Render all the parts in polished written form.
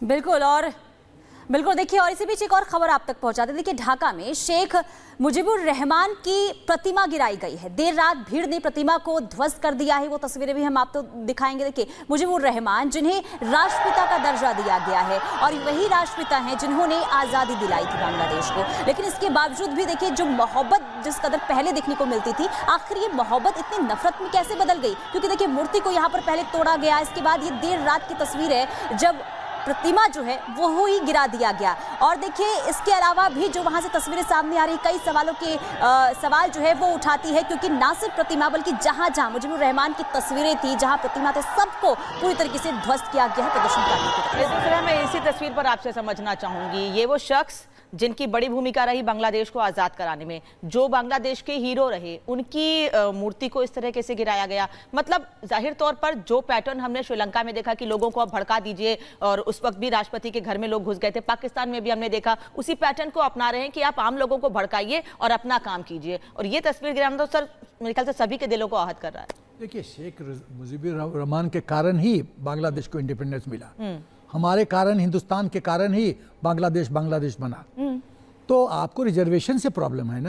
बिल्कुल देखिए, और इसी बीच एक और खबर आप तक पहुंचाते। देखिए, ढाका में शेख मुजीबुर रहमान की प्रतिमा गिराई गई है। देर रात भीड़ ने प्रतिमा को ध्वस्त कर दिया है। वो तस्वीरें भी हम आपको दिखाएंगे। देखिए, मुजीबुर रहमान जिन्हें राष्ट्रपिता का दर्जा दिया गया है और वही राष्ट्रपिता हैं जिन्होंने आज़ादी दिलाई थी बांग्लादेश को, लेकिन इसके बावजूद भी देखिए जो मोहब्बत जिस कदर पहले देखने को मिलती थी, आखिर ये मोहब्बत इतनी नफरत में कैसे बदल गई? क्योंकि देखिए मूर्ति को यहाँ पर पहले तोड़ा गया, इसके बाद ये देर रात की तस्वीर है जब प्रतिमा जो है वो ही गिरा दिया गया। और देखिए इसके अलावा भी जो वहां से तस्वीरें सामने आ रही, कई सवालों के सवाल जो है वो उठाती है, क्योंकि ना सिर्फ प्रतिमा बल्कि जहां जहां मुजीबुर रहमान की तस्वीरें थी, जहां प्रतिमा थे, सबको पूरी तरीके से ध्वस्त किया गया है प्रदर्शनकारियों की तरफ। मैं इसी तस्वीर पर आपसे समझना चाहूंगी, ये वो शख्स जिनकी बड़ी भूमिका रही बांग्लादेश को आज़ाद कराने में, जो बांग्लादेश के हीरो रहे, उनकी मूर्ति को इस तरह से गिराया गया। मतलब जाहिर तौर पर जो पैटर्न हमने श्रीलंका में देखा कि लोगों को अब भड़का दीजिए, और उस वक्त भी राष्ट्रपति के घर में लोग घुस गए थे, पाकिस्तान में भी हमने देखा उसी पैटर्न को अपना रहे हैं कि आप आम लोगों को भड़काइए और अपना काम कीजिए। और ये तस्वीर गिराना तो सर मेरे ख्याल से सभी के दिलों को आहत कर रहा है। देखिए, शेख मुजीबुर रहमान के कारण ही बांग्लादेश को इंडिपेंडेंस मिला, हमारे कारण, हिंदुस्तान के कारण ही बांग्लादेश बना। तो आपको रिजर्वेशन से प्रॉब्लम है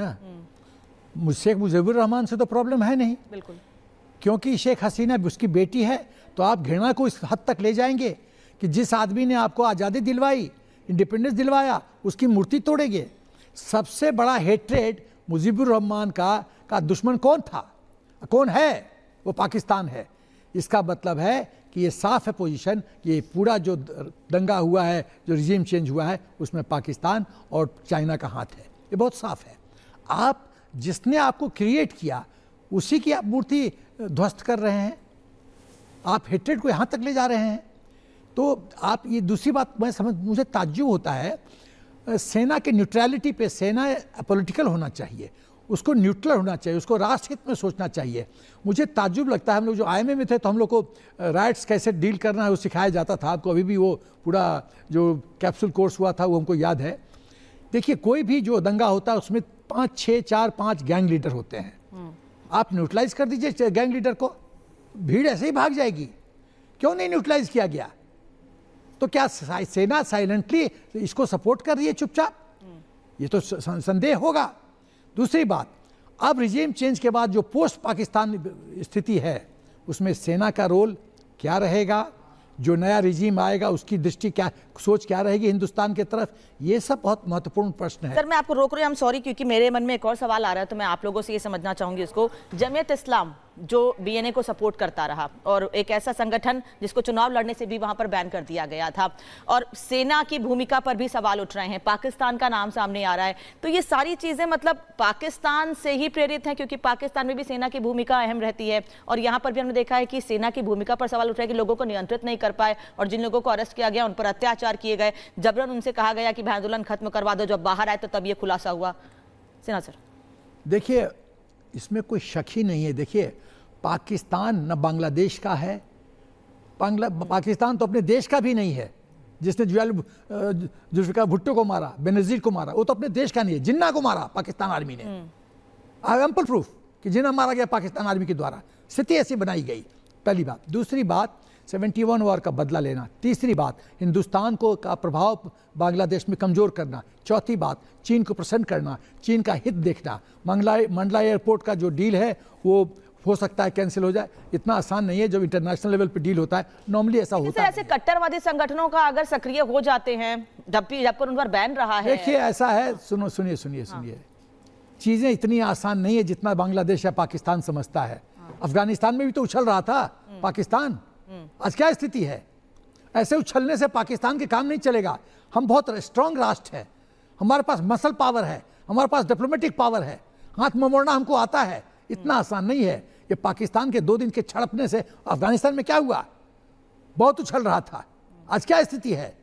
ना, शेख मुजीबुर रहमान से तो प्रॉब्लम है नहीं। बिल्कुल, क्योंकि शेख हसीना उसकी बेटी है, तो आप घृणा को इस हद तक ले जाएंगे कि जिस आदमी ने आपको आज़ादी दिलवाई, इंडिपेंडेंस दिलवाया, उसकी मूर्ति तोड़ेंगे। सबसे बड़ा हेट्रेड मुजीबुर रहमान का दुश्मन कौन था, कौन है? वो पाकिस्तान है। इसका मतलब है कि ये साफ है पोजीशन, ये पूरा जो दंगा हुआ है, जो रिजीम चेंज हुआ है, उसमें पाकिस्तान और चाइना का हाथ है। ये बहुत साफ है। आप जिसने आपको क्रिएट किया उसी की आप मूर्ति ध्वस्त कर रहे हैं, आप हेट्रेड को यहाँ तक ले जा रहे हैं। तो आप ये दूसरी बात मुझे ताज्जुब होता है, सेना के न्यूट्रलिटी पे, सेना पॉलिटिकल होना चाहिए, उसको न्यूट्रल होना चाहिए, उसको राष्ट्रहित में सोचना चाहिए। मुझे ताज्जुब लगता है, हम लोग जो IMA में थे तो हम लोग को राइट्स कैसे डील करना है वो सिखाया जाता था। आपको अभी भी वो पूरा जो कैप्सूल कोर्स हुआ था वो हमको याद है। देखिए, कोई भी जो दंगा होता है उसमें 5 गैंग लीडर होते हैं। आप न्यूट्रलाइज कर दीजिए गैंग लीडर को, भीड़ ऐसे ही भाग जाएगी। क्यों नहीं न्यूट्रलाइज किया गया? तो क्या सेना साइलेंटली इसको सपोर्ट कर रही है चुपचाप? ये तो संदेह होगा। दूसरी बात, अब रिजीम चेंज के बाद जो पोस्ट पाकिस्तान स्थिति है उसमें सेना का रोल क्या रहेगा, जो नया रिजीम आएगा उसकी दृष्टि क्या, सोच क्या रहेगी हिंदुस्तान के तरफ, ये सब बहुत महत्वपूर्ण प्रश्न है। सर मैं आपको रोक रही हूँ, I'm सॉरी, क्योंकि मेरे मन में एक और सवाल आ रहा है, तो मैं आप लोगों से ये समझना चाहूंगी इसको। जमीयत इस्लाम जो BNA को सपोर्ट करता रहा और एक ऐसा संगठन जिसको चुनाव लड़ने से भी वहां पर बैन कर दिया गया था, और सेना की भूमिका पर भी सवाल उठ रहे हैं, पाकिस्तान का नाम सामने आ रहा है, तो ये सारी चीजें मतलब पाकिस्तान से ही प्रेरित हैं, क्योंकि पाकिस्तान में भी सेना की भूमिका अहम रहती है। और यहाँ पर भी हमने देखा है कि सेना की भूमिका पर सवाल उठ रहा है कि लोगों को नियंत्रित नहीं कर पाए, और जिन लोगों को अरेस्ट किया गया उन पर अत्याचार किए गए, जबरन उनसे कहा गया कि आंदोलन खत्म करवा दो, जब बाहर आए तो तब ये खुलासा हुआ। सेना सर, देखिए इसमें कोई शक ही नहीं है। देखिए, पाकिस्तान न बांग्लादेश का है, पाकिस्तान तो अपने देश का भी नहीं है। जिसने जुल्फिकार भुट्टो को मारा, बेनज़ीर को मारा, वो तो अपने देश का नहीं है। जिन्ना को मारा पाकिस्तान आर्मी ने, एम्पल प्रूफ कि जिन्ना मारा गया पाकिस्तान आर्मी के द्वारा। स्थिति ऐसी बनाई गई, पहली बात। दूसरी बात, 71 वॉर का बदला लेना। तीसरी बात, हिंदुस्तान को का प्रभाव बांग्लादेश में कमज़ोर करना। चौथी बात, चीन को प्रसन्न करना, चीन का हित देखना। मंडला एयरपोर्ट का जो डील है वो हो सकता है कैंसिल हो जाए। इतना आसान नहीं है जब इंटरनेशनल लेवल पे डील होता है, नॉर्मली ऐसा होता है। ऐसे कट्टरवादी संगठनों का अगर सक्रिय हो जाते हैं, जब उन पर बैन रहा है। देखिए ऐसा है, सुनिए, चीजें इतनी आसान नहीं है जितना बांग्लादेश या पाकिस्तान समझता है। अफगानिस्तान में भी तो उछल रहा था पाकिस्तान, आज क्या स्थिति है? ऐसे उछलने से पाकिस्तान के काम नहीं चलेगा। हम बहुत स्ट्रांग राष्ट्र है, हमारे पास मसल पावर है, हमारे पास डिप्लोमेटिक पावर है, हाथ मोड़ना हमको आता है। इतना आसान नहीं है। ये पाकिस्तान के 2 दिन के छड़पने से अफगानिस्तान में क्या हुआ? बहुत उछल रहा था, आज क्या स्थिति है?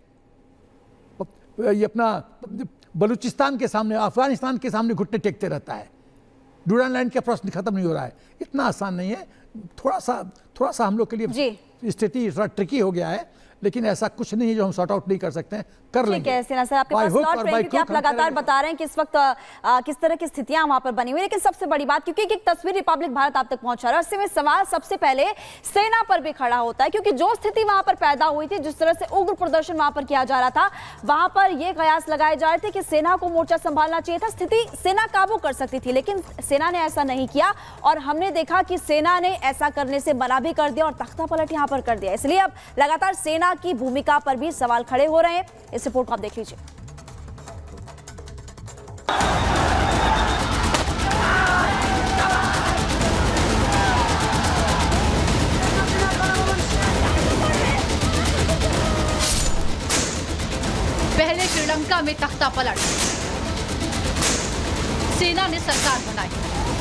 ये अपना बलूचिस्तान के सामने, अफगानिस्तान के सामने घुटने टेकते रहता है। डूरान लैंड का प्रश्न खत्म नहीं हो रहा है। इतना आसान नहीं है। थोड़ा सा हम लोग के लिए स्थिति थोड़ा ट्रिकी हो गया है, लेकिन ऐसा कुछ नहीं है जो हम सॉर्ट आउट नहीं कर सकते हैं, कर लेंगे। ठीक है सेना सर, आपके पास स्लॉट रहेंगे क्योंकि आप लगातार बता रहे हैं कि इस वक्त किस तरह की स्थितियां वहां पर बनी हुई। लेकिन सबसे बड़ी बात, क्योंकि एक तस्वीर रिपब्लिक भारत आप तक पहुंचा रहा है, उससे में सवाल सबसे पहले सेना पर भी खड़ा होता है, क्योंकि जो स्थिति वहां पर पैदा हुई थी, जिस तरह से उग्र प्रदर्शन वहां पर किया जा रहा था, वहां पर यह कयास लगाए जा रहे थे कि सेना को मोर्चा संभालना चाहिए था, स्थिति सेना काबू कर सकती थी, लेकिन सेना ने ऐसा नहीं किया और हमने देखा कि सेना ने ऐसा करने से मना भी कर दिया और तख्ता पलट यहां पर कर दिया। इसलिए अब लगातार सेना की भूमिका पर भी सवाल खड़े हो रहे हैं। इस रिपोर्ट को आप देख लीजिए। पहले श्रीलंका में तख्ता पलट, सेना ने सरकार बनाई,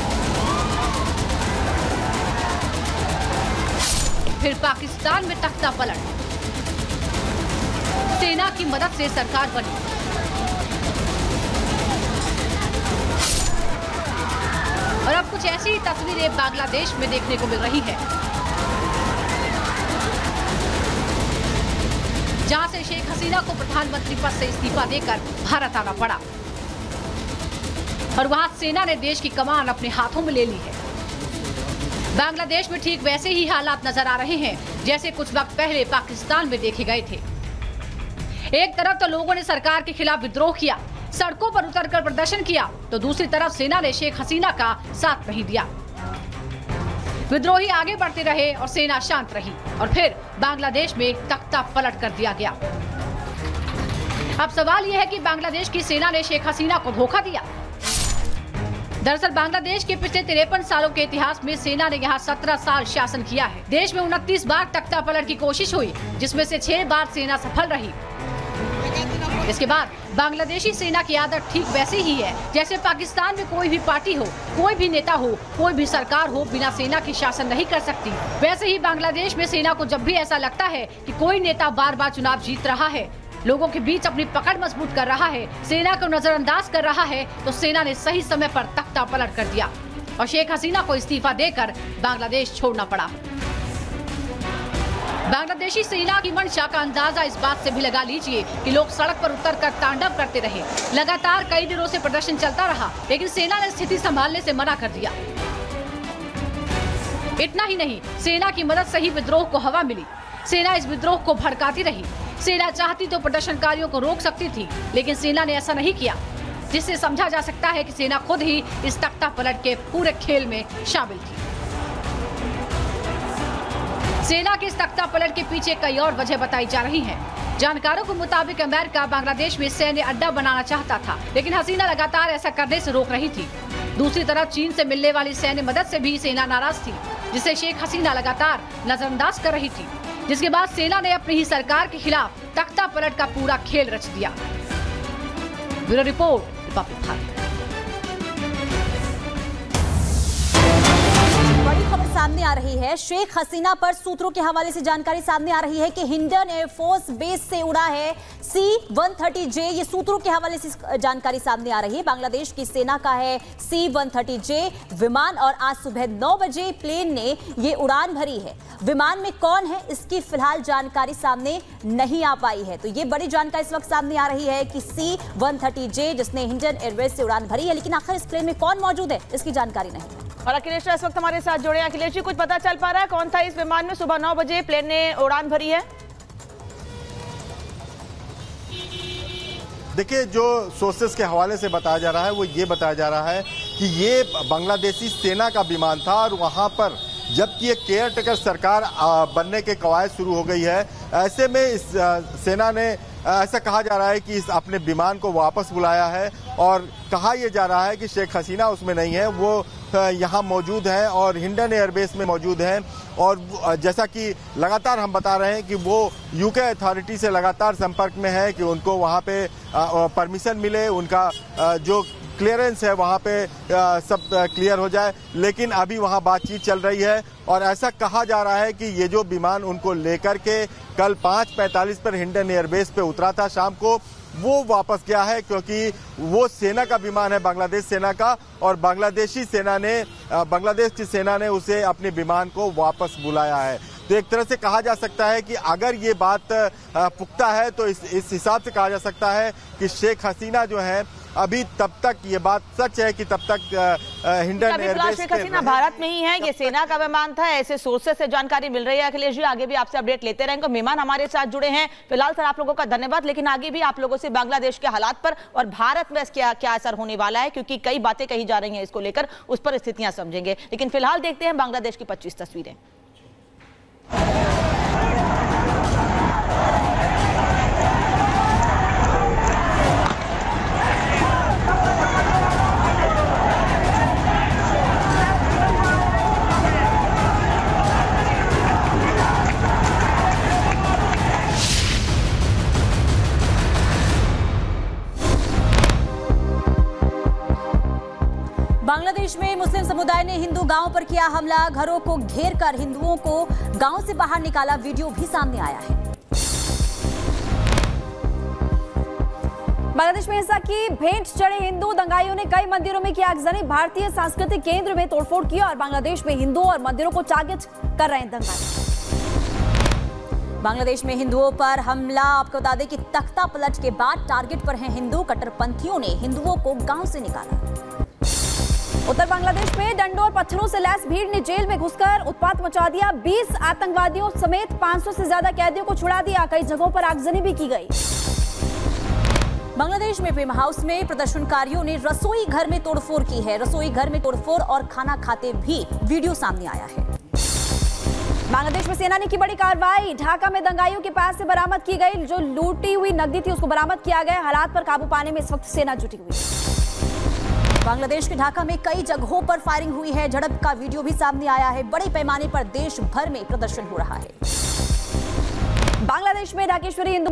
फिर पाकिस्तान में तख्ता पलट, सेना की मदद से सरकार बनी। और अब कुछ ऐसी तस्वीरें बांग्लादेश में देखने को मिल रही है, जहां से शेख हसीना को प्रधानमंत्री पद से इस्तीफा देकर भारत आना पड़ा और वहां सेना ने देश की कमान अपने हाथों में ले ली है। बांग्लादेश में ठीक वैसे ही हालात नजर आ रहे हैं जैसे कुछ वक्त पहले पाकिस्तान में देखे गए थे। एक तरफ तो लोगों ने सरकार के खिलाफ विद्रोह किया, सड़कों पर उतरकर प्रदर्शन किया, तो दूसरी तरफ सेना ने शेख हसीना का साथ नहीं दिया। विद्रोही आगे बढ़ते रहे और सेना शांत रही और फिर बांग्लादेश में तख्ता पलट कर दिया गया। अब सवाल यह है कि बांग्लादेश की सेना ने शेख हसीना को धोखा दिया। दरअसल बांग्लादेश के पिछले 53 सालों के इतिहास में सेना ने यहाँ 17 साल शासन किया है। देश में 29 बार तख्ता पलट की कोशिश हुई, जिसमें से 6 बार सेना सफल रही। इसके बाद बांग्लादेशी सेना की आदत ठीक वैसे ही है जैसे पाकिस्तान में कोई भी पार्टी हो, कोई भी नेता हो, कोई भी सरकार हो, बिना सेना के शासन नहीं कर सकती। वैसे ही बांग्लादेश में सेना को जब भी ऐसा लगता है कि कोई नेता बार बार चुनाव जीत रहा है, लोगों के बीच अपनी पकड़ मजबूत कर रहा है, सेना को नजरअंदाज कर रहा है, तो सेना ने सही समय पर तख्ता पलट कर दिया और शेख हसीना को इस्तीफा देकर बांग्लादेश छोड़ना पड़ा। बांग्लादेशी सेना की मंशा का अंदाजा इस बात से भी लगा लीजिए कि लोग सड़क पर उतरकर तांडव करते रहे। लगातार कई दिनों से प्रदर्शन चलता रहा, लेकिन सेना ने स्थिति संभालने से मना कर दिया। इतना ही नहीं, सेना की मदद से ही विद्रोह को हवा मिली। सेना इस विद्रोह को भड़काती रही। सेना चाहती तो प्रदर्शनकारियों को रोक सकती थी, लेकिन सेना ने ऐसा नहीं किया, जिससे समझा जा सकता है कि सेना खुद ही इस तख्ता पलट के पूरे खेल में शामिल थी। सेना के इस तख्ता पलट के पीछे कई और वजह बताई जा रही हैं। जानकारों के मुताबिक अमेरिका बांग्लादेश में सैन्य अड्डा बनाना चाहता था, लेकिन हसीना लगातार ऐसा करने से रोक रही थी। दूसरी तरफ चीन से मिलने वाली सैन्य मदद से भी सेना नाराज थी, जिसे शेख हसीना लगातार नजरअंदाज कर रही थी, जिसके बाद सेना ने अपनी ही सरकार के खिलाफ तख्ता पलट का पूरा खेल रच दिया। Bureau report, republic Bharat. बड़ी खबर सामने आ रही है। शेख हसीना पर सूत्रों के हवाले से जानकारी सामने आ रही है कि हिंडन एयरफोर्स बेस से उड़ा है C-130J। ये सूत्रों के हवाले से जानकारी सामने आ रही है। बांग्लादेश की सेना का है C-130J विमान और आज सुबह 9 बजे प्लेन ने ये उड़ान भरी है। विमान में कौन है, इसकी फिलहाल जानकारी सामने नहीं आ पाई है। तो ये बड़ी जानकारी इस वक्त सामने आ रही है कि C-130J जिसने हिंडन एयरवेज से उड़ान भरी है, लेकिन आखिर इस प्लेन में कौन मौजूद है, इसकी जानकारी नहीं है। और अखिलेश इस वक्त हमारे साथ जुड़े हैं। अखिलेश जी, कुछ पता चल पा रहा है कौन था इस विमान में? सुबह 9 बजे प्लेन ने उड़ान भरी है। देखिए, जो सोर्सेस के हवाले से बताया जा रहा है वो ये बताया जा रहा है कि ये बांग्लादेशी सेना का विमान था और वहां पर जबकि ये केयर टेकर सरकार बनने के कवायद शुरू हो गई है, ऐसे में इस सेना ने ऐसा कहा जा रहा है कि इस अपने विमान को वापस बुलाया है और कहा यह जा रहा है कि शेख हसीना उसमें नहीं है, वो यहाँ मौजूद हैं और हिंडन एयरबेस में मौजूद हैं। और जैसा कि लगातार हम बता रहे हैं कि वो यूके अथॉरिटी से लगातार संपर्क में है कि उनको वहाँ पे परमिशन मिले, उनका जो क्लियरेंस है वहाँ पे सब क्लियर हो जाए, लेकिन अभी वहाँ बातचीत चल रही है और ऐसा कहा जा रहा है कि ये जो विमान उनको लेकर के कल 5:45 पर हिंडन एयरबेस पे उतरा था शाम को, वो वापस गया है क्योंकि वो सेना का विमान है, बांग्लादेश सेना का, और बांग्लादेश की सेना ने उसे अपने विमान को वापस बुलाया है। तो एक तरह से कहा जा सकता है कि अगर ये बात पुख्ता है तो इस हिसाब से कहा जा सकता है कि शेख हसीना जो है अभी तब तक ये बात सच है कि तब तक हिंडन एयरबेस शेख हसीना भारत में ही है। ये सेना का विमान था, ऐसे सोर्सेस से जानकारी मिल रही है। अखिलेश जी आगे भी आपसे अपडेट लेते रहेंगे। मेहमान हमारे साथ जुड़े हैं। फिलहाल सर आप लोगों का धन्यवाद, लेकिन आगे भी आप लोगों से बांग्लादेश के हालात पर और भारत में क्या क्या असर होने वाला है, क्योंकि कई बातें कही जा रही हैं इसको लेकर, उस पर स्थितियां समझेंगे। लेकिन फिलहाल देखते हैं बांग्लादेश की 25 तस्वीरें। बांग्लादेश में मुस्लिम समुदाय ने हिंदू गांव पर किया हमला, घरों को घेर कर हिंदुओं को गांव से बाहर निकाला, वीडियो भी सामने आया है। बांग्लादेश में हिंसा की भेंट चढ़े हिंदू दंगाइयों ने कई मंदिरों में किया आगजनी, भारतीय सांस्कृतिक केंद्र में तोड़फोड़ किया और बांग्लादेश में हिंदुओं और मंदिरों को टारगेट कर रहे हैं दंगाई। बांग्लादेश में हिंदुओं पर हमला, आपको बता दें कि तख्ता पलट के बाद टारगेट पर हैं हिंदू, कट्टरपंथियों ने हिंदुओं को गांव से निकाला। उत्तर बांग्लादेश में डंडों और पत्थरों से लैस भीड़ ने जेल में घुसकर उत्पात मचा दिया, 20 आतंकवादियों समेत 500 से ज्यादा कैदियों को छुड़ा दिया, कई जगहों पर आगजनी भी की गई। बांग्लादेश में फेम हाउस में प्रदर्शनकारियों ने रसोई घर में तोड़फोड़ की है, रसोई घर में तोड़फोड़ और खाना खाते भी वीडियो सामने आया है। बांग्लादेश में सेना ने की बड़ी कार्रवाई, ढाका में दंगाइयों के पास से बरामद की गई जो लूटी हुई नकदी थी उसको बरामद किया गया, हालात पर काबू पाने में इस वक्त सेना जुटी हुई। बांग्लादेश के ढाका में कई जगहों पर फायरिंग हुई है, झड़प का वीडियो भी सामने आया है, बड़े पैमाने पर देश भर में प्रदर्शन हो रहा है। बांग्लादेश में ढाकेश्वरी हिंदू